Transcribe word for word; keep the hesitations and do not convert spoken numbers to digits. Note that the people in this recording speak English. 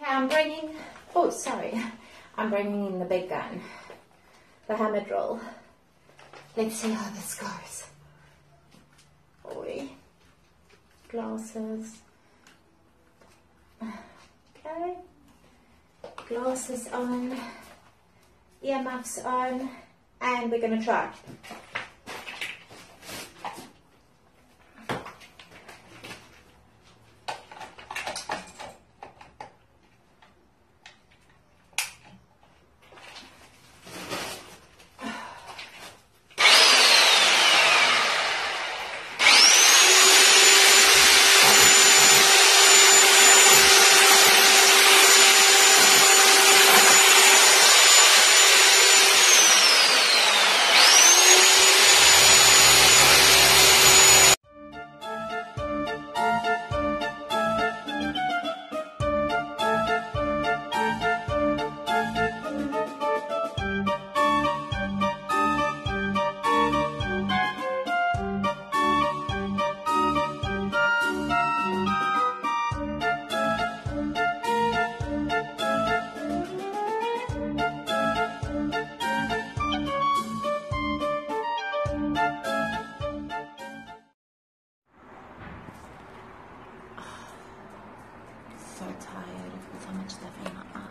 Okay, I'm bringing, oh sorry, I'm bringing in the big gun, the hammer drill. Let's see how this goes. Oi. Glasses. Okay. Glasses on, earmuffs on, and we're going to try. So tired. I've got so much stuff in my